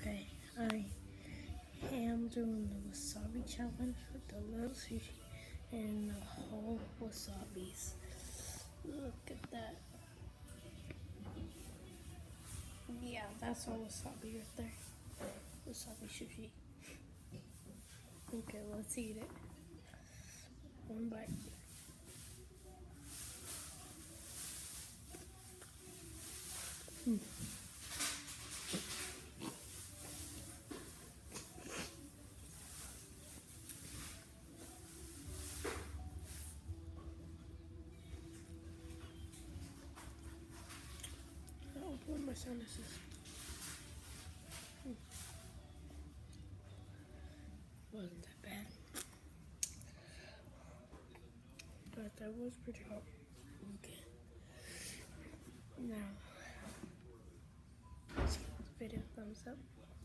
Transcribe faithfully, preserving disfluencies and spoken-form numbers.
Okay, I am doing the wasabi challenge with the little sushi and the whole wasabis. Look at that. Yeah, that's all wasabi right there. Wasabi sushi. Okay, let's eat it. One bite. Mm. I'll open my sinuses. Mm. Wasn't that bad. But that was pretty hot. Okay. Now, let's give this video a thumbs up.